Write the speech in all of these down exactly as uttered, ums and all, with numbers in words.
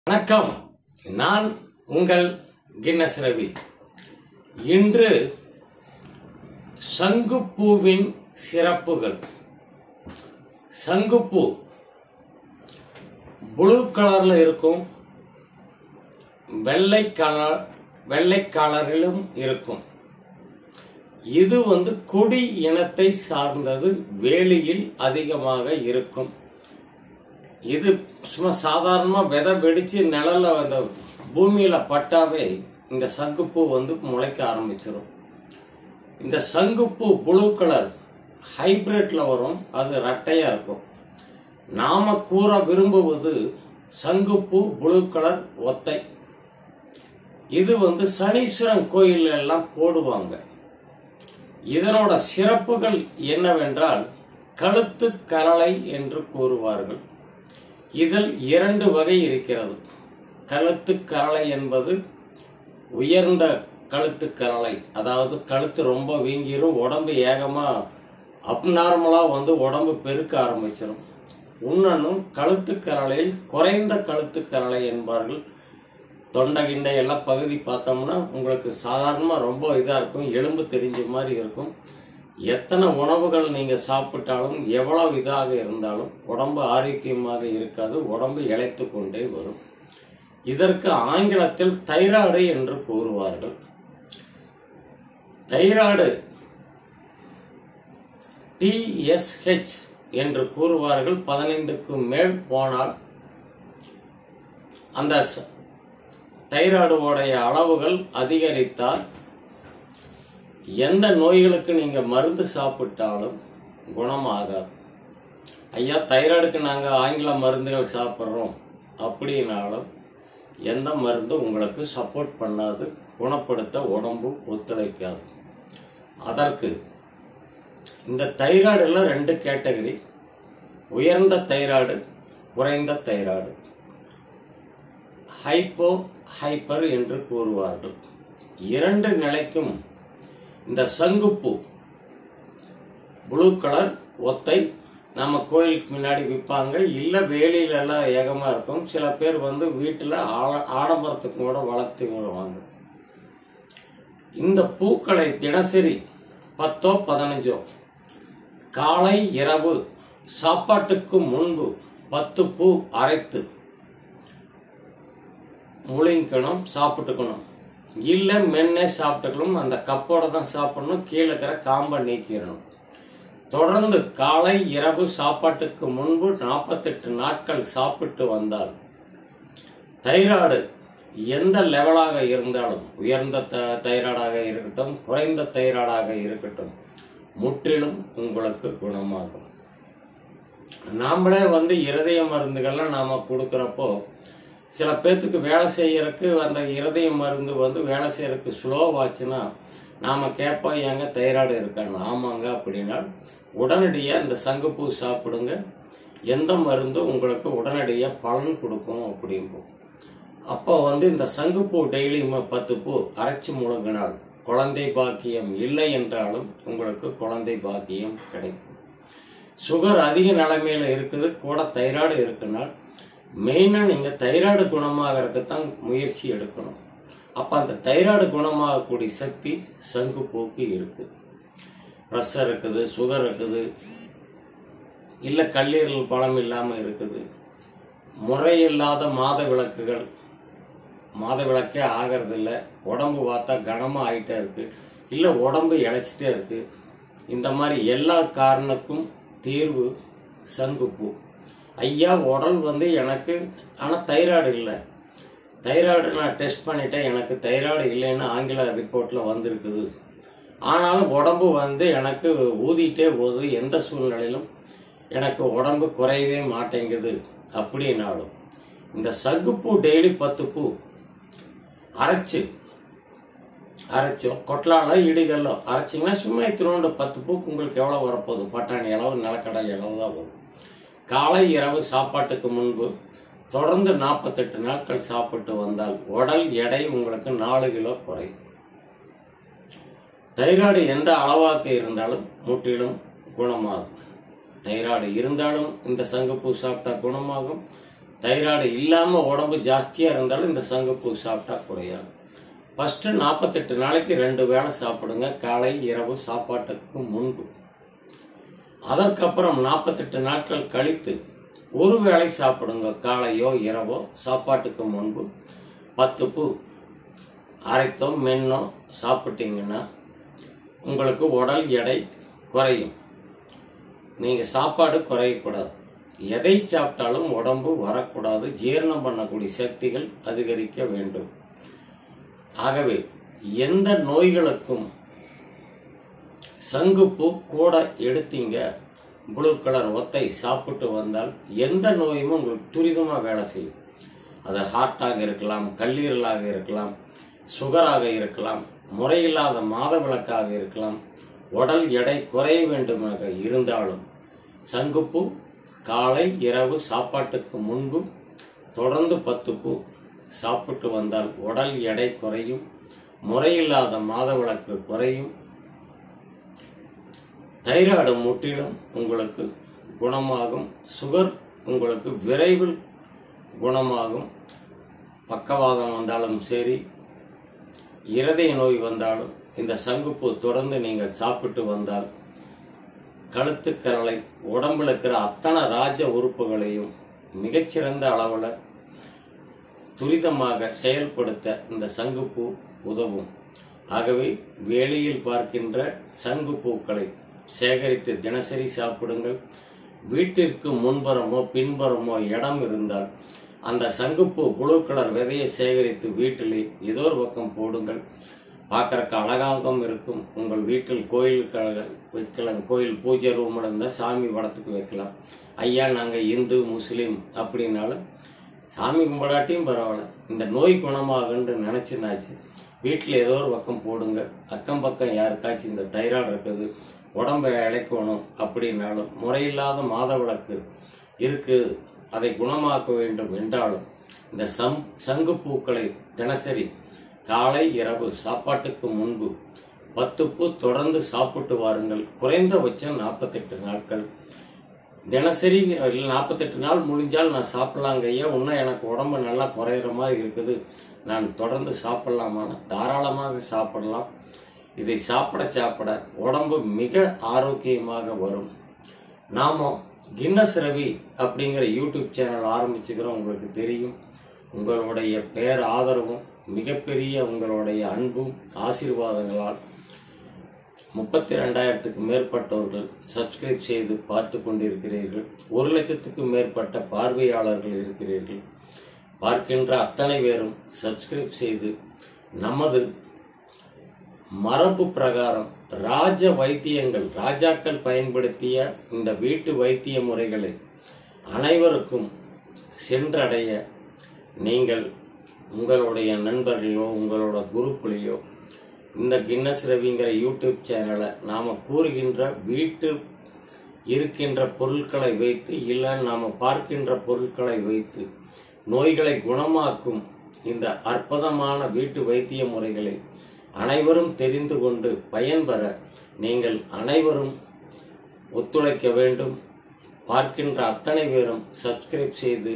வணக்கம். நான் உங்கள் கின்னஸ் ரவி. இன்று சங்குப்பூவின் சிறப்புகள். சங்குப்பூ ப்ளூ கலர்ல இருக்கும், வெள்ளை கலர் வெள்ளை கலரிலும் இருக்கும். இது வந்து கொடி இனத்தை சார்ந்தது, வேலியில் அதிகமாக இருக்கும். இது சும்மா சாதாரணமா விதை வெடிச்சு நிழல்ல அந்த பூமியில பட்டாவே இந்த சங்குப்பூ வந்து முளைக்க ஆரம்பிச்சிடும். இந்த சங்குப்பூ ப்ளூ கலர் ஹைபிரிட்ல வரும், அது ரெட்டையா இருக்கும். நாம கூற விரும்புவது சங்குப்பூ ப்ளூ கலர் ஒத்தை. இது வந்து சனீஸ்வரன் கோயில் எல்லாம் போடுவாங்க. இதனோட சிறப்புகள் என்னவென்றால் கழுத்து கரளை என்று கூறுவார்கள். இதில் இரண்டு வகை இருக்கிறது. கழுத்து கரளை என்பது உயர்ந்த கழுத்து கரளை, அதாவது கழுத்து ரொம்ப வீங்கிரும், உடம்பு ஏகமா அப்நார்மலா வந்து உடம்பு பெருக்க ஆரம்பிச்சிடும். இன்னொன்னும் கழுத்து கரளையில் குறைந்த கழுத்து கரளை என்பார்கள். தொண்டை கிண்டை எல்லாம் பகுதி பார்த்தோம்னா உங்களுக்கு சாதாரணமா ரொம்ப இதா இருக்கும், எலும்பு தெரிஞ்ச மாதிரி இருக்கும். எத்தனை உணவுகள் நீங்க சாப்பிட்டாலும் எவ்வளவு இதாக இருந்தாலும் உடம்பு ஆரோக்கியமாக இருக்காது, உடம்பு இளைத்து கொண்டே வரும். இதற்கு ஆங்கிலத்தில் தைராய்டு என்று கூறுவார்கள். தைராய்டு டி எஸ் ஹெச் என்று கூறுவார்கள். பதினைந்துக்கு மேல் போனால் அந்த தைராய்டுடைய அளவுகள் அதிகரித்தால் எந்த நோய்களுக்கு நீங்க மருந்து சாப்பிட்டாலும் குணமாகாது. ஐயா, தைராய்டுக்கு நாங்க ஆங்கில மருந்துகள் சாப்பிட்றோம் அப்படின்னாலும் எந்த மருந்தும் உங்களுக்கு சப்போர்ட் பண்ணாது, குணப்படுத்த உடம்பு ஒத்துழைக்காது. அதற்கு இந்த தைராய்டுல ரெண்டு கேட்டகரி: உயர்ந்த தைராய்டு, குறைந்த தைராய்டு, ஹைப்போ ஹைப்பர் என்று கூறுவார்கள். இரண்டு நிலைக்கும் இந்த சங்குப்பூ ப்ளூ கலர் ஒத்தை நம்ம கோயிலுக்கு முன்னாடி விற்பாங்க, இல்ல வேலியில எல்லாம் ஏகமா இருக்கும். சில பேர் வந்து வீட்டுல ஆடம்பரத்துக்கு கூட வளர்த்து வருவாங்க. இந்த பூக்களை தினசரி பத்தோ பதினஞ்சோ காலை இரவு சாப்பாட்டுக்கு முன்பு பத்து பூ அரைத்து முழுங்கிக்கணும், சாப்பிட்டுக்கணும். இல்ல மென்னே சாப்பிட்டுக்கணும். அந்த கப்போட தான் சாப்பிடணும், கீழே இருக்கிற காம்பை நீக்கிடணும். தொடர்ந்து காலை இரவு சாப்பாட்டுக்கு முன்பு நாற்பத்தெட்டு நாட்கள் சாப்பிட்டு வந்தால் தைராய்டு எந்த லெவலாக இருந்தாலும், உயர்ந்த தைராய்டாக இருக்கட்டும், குறைந்த தைராய்டாக இருக்கட்டும், முற்றிலும் உங்களுக்கு குணமாகும். நாமளே வந்து இருதய மருந்துகள்லாம் நாம கொடுக்கறப்போ சில பேர்த்துக்கு வேலை செய்யறதுக்கு அந்த இருதய மருந்து வந்து வேலை செய்யறதுக்கு ஸ்லோவாச்சுன்னா நாம கேட்போம், ஏங்க தைராய்டு இருக்கான்னு. ஆமாங்க அப்படின்னா உடனடியாக இந்த சங்குப்பூ சாப்பிடுங்க, எந்த மருந்து உங்களுக்கு உடனடியாக பலன் கொடுக்கும் அப்படிம்போம். அப்போ வந்து இந்த சங்குப்பூ டெய்லி பத்து பூ அரைச்சி முழுங்கினால் குழந்தை பாக்கியம் இல்லை என்றாலும் உங்களுக்கு குழந்தை பாக்கியம் கிடைக்கும். சுகர் அதிக நிலைமையில இருக்குது, கூட தைராய்டு இருக்குனால் மெயினா நீங்க தைராய்டு குணமாகறதுக்கு தான் முயற்சி எடுக்கணும். அப்ப அந்த தைராய்டு குணமாகக்கூடிய சக்தி சங்குப்பூக்கு இருக்கு. பிரஷர் இருக்குது, சுகர் இருக்குது, இல்ல கல்லீரல் பலம் இல்லாம இருக்குது, முறையில்லாத மாத விளக்குகள், மாத விளக்கே ஆகிறது இல்லை, உடம்பு பார்த்தா கனமா ஆயிட்டே இருக்கு, இல்ல உடம்பு இழைச்சிட்டே இருக்கு. இந்த மாதிரி எல்லா காரணக்கும் தீர்வு சங்குப்பூ. ஐயா, உடல் வந்து எனக்கு ஆனா தைராய்டு இல்லை, தைராய்டு நான் டெஸ்ட் பண்ணிட்டேன், எனக்கு தைராய்டு இல்லைன்னு ஆங்கில ரிப்போர்ட்ல வந்திருக்குது, ஆனாலும் உடம்பு வந்து எனக்கு ஊதிட்டே போகுது, எந்த சூழ்நிலையிலும் எனக்கு உடம்பு குறையவே மாட்டேங்குது அப்படின்னாலும் இந்த சங்குப்பூ டெய்லி பத்து பூ அரைச்சு அரைச்சோ கொட்டலால இடிகளோ அரைச்சிங்கன்னா சும்மா திருவண்டு பத்து பூக்கு உங்களுக்கு எவ்வளவு வரப்போகுது? பட்டாணி அளவு, நிலக்கடலை அளவு தான் வரும். காலை இரவு சாப்பாட்டுக்கு முன்பு தொடர்ந்து நாற்பத்தெட்டு நாட்கள் சாப்பிட்டு வந்தால் உடல் எடை உங்களுக்கு நாலு கிலோ குறையும். தைராய்டு எந்த அளவாக இருந்தாலும் முற்றிலும் குணமாகும். தைராய்டு இருந்தாலும் இந்த சங்குப்பூ சாப்பிட்டா குணமாகும், தைராய்டு இல்லாமல் உடம்பு ஜாஸ்தியாக இருந்தாலும் இந்த சங்குப்பூ சாப்பிட்டா குறையாது. ஃபஸ்ட்டு நாற்பத்தெட்டு நாளைக்கு ரெண்டு வேளை சாப்பிடுங்க, காலை இரவு சாப்பாட்டுக்கு முன்பு. அதற்கப்புறம் நாற்பத்தெட்டு நாட்கள் கழித்து ஒரு வேளை சாப்பிடுங்க, காலையோ இரவோ சாப்பாட்டுக்கு முன்பு. பத்து பூ அரைத்தோ மென்னோ சாப்பிட்டீங்கன்னா உங்களுக்கு உடல் எடை குறையும். நீங்கள் சாப்பாடு குறையக்கூடாது. எதை சாப்பிட்டாலும் உடம்பு வரக்கூடாது. ஜீரணம் பண்ணக்கூடிய சக்திகள் அதிகரிக்க வேண்டும். ஆகவே எந்த நோய்களுக்கும் சங்குப்பூ கூட எடுத்தீங்க, ப்ளூ கலர் ஒத்தை சாப்பிட்டு வந்தால் எந்த நோயுமே உங்களுக்கு துரிதமாக வேலை செய்யும். அது ஹார்ட்டாக இருக்கலாம், கல்லீரலாக இருக்கலாம், சுகராக இருக்கலாம், முறையில்லாத மாதவிலக்காக இருக்கலாம், உடல் எடை குறைய வேண்டுமாக இருந்தாலும் சங்குப்பூ காலை இரவு சாப்பாட்டுக்கு முன்பு தொடர்ந்து பத்து பூ சாப்பிட்டு வந்தால் உடல் எடை குறையும், முறையில்லாத மாதவிலக்கு குறையும், தைராய்டு முற்றிலும் உங்களுக்கு குணமாகும், சுகர் உங்களுக்கு விரைவில் குணமாகும். பக்கவாதம் வந்தாலும் சரி, இருதய நோய் வந்தாலும் இந்த சங்குப்பூ தொடர்ந்து நீங்கள் சாப்பிட்டு வந்தால் கழுத்துக்கரலை உடம்புல இருக்கிற அத்தனை ராஜ உறுப்புகளையும் மிகச்சிறந்த அளவில் துரிதமாக செயல்படுத்த இந்த சங்குப்பூ உதவும். ஆகவே வேலியில் பார்க்கின்ற சங்குப்பூக்களை சேகரித்து தினசரி சாப்பிடுங்கள். வீட்டிற்கு முன்புறமோ பின்புறமோ இடம் இருந்தால் அந்த சங்குப்பூ ப்ளூ கலர் விதையை சேகரித்து வீட்டிலே ஏதோ ஒரு பக்கம் போடுங்கள். பார்க்கறக்கு அழகாகவும் இருக்கும். உங்கள் வீட்டில் கோயிலுக்காக வைக்கலாம், கோயில் பூஜை ரூம் இருந்தால் சாமி படத்துக்கு வைக்கலாம். ஐயா நாங்கள் இந்து முஸ்லீம் அப்படின்னாலும் சாமி கும்பிடாட்டியும் பரவாயில்ல, இந்த நோய் குணமாகுன்னு நினச்சினாச்சு வீட்டில் ஏதோ ஒரு பக்கம் போடுங்க. அக்கம் பக்கம் யாருக்காச்சும் இந்த தைராய்டு இருக்குது, உடம்பை இழைக்கணும் அப்படின்னாலும், முறையில்லாத மாதவிலக்கு இருக்கு அதை குணமாக்க வேண்டும் என்றாலும் இந்த சம் சங்குப்பூக்களை தினசரி காலை இரவு சாப்பாட்டுக்கு முன்பு பத்து பூ தொடர்ந்து சாப்பிட்டு வாருங்கள். குறைந்தபட்சம் நாற்பத்தெட்டு நாட்கள் தினசரி. நாற்பத்தெட்டு நாள் முடிஞ்சால் நான் சாப்பிடலாங்க ஐயா, இன்னும் எனக்கு உடம்பு நல்லா குறையிற மாதிரி இருக்குது, நான் தொடர்ந்து சாப்பிடலாமான தாராளமாக சாப்பிடலாம். இதை சாப்பிட சாப்பிட உடம்பு மிக ஆரோக்கியமாக வரும். நாம கின்னஸ் ரவி அப்படிங்கிற யூடியூப் சேனல் ஆரம்பிச்சுக்கிறோம். உங்களுக்கு தெரியும், உங்களுடைய பேர் ஆதரவும் மிகப்பெரிய உங்களுடைய அன்பும் ஆசீர்வாதங்களால் முப்பத்தி ரெண்டாயிரத்துக்கு மேற்பட்டவர்கள் சப்ஸ்கிரைப் செய்து பார்த்து கொண்டிருக்கிறீர்கள். ஒரு லட்சத்துக்கு மேற்பட்ட பார்வையாளர்கள் இருக்கிறீர்கள். பார்க்கின்ற அத்தனை பேரும் சப்ஸ்கிரைப் செய்து நமது மரபு பிரகாரம் ராஜ வைத்தியங்கள், ராஜாக்கள் பயன்படுத்திய இந்த வீட்டு வைத்திய முறைகளை அனைவருக்கும் சென்றடைய நீங்கள் உங்களுடைய நண்பர்களோ உங்களோட குரூப்லேயோ இந்த கின்னஸ் ரவிங்கிற யூடியூப் சேனலை நாம் கூறுகின்ற வீட்டு இருக்கின்ற பொருட்களை வைத்து இல்லை நாம் பார்க்கின்ற பொருட்களை வைத்து நோய்களை குணமாக்கும் இந்த அற்புதமான வீட்டு வைத்திய முறைகளை அனைவரும் தெரிந்து கொண்டு பயன்பெற நீங்கள் அனைவரும் ஒத்துழைக்க வேண்டும். பார்க்கின்ற அத்தனை பேரும் சப்ஸ்கிரைப் செய்து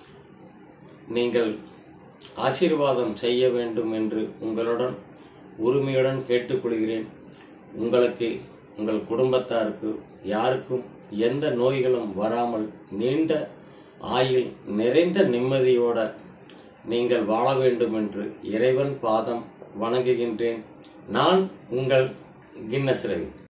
நீங்கள் ஆசீர்வாதம் செய்ய வேண்டும் என்று உங்களுடன் உரிமையுடன் கேட்டுக்கொள்கிறேன். உங்களுக்கு உங்கள் குடும்பத்தாருக்கு யாருக்கும் எந்த நோய்களும் வராமல் நீண்ட ஆயுள் நிறைந்த நிம்மதியோட நீங்கள் வாழ வேண்டும் என்று இறைவன் பாதம் வணங்குகின்றேன். நான் உங்கள் கின்னஸ் ரவி.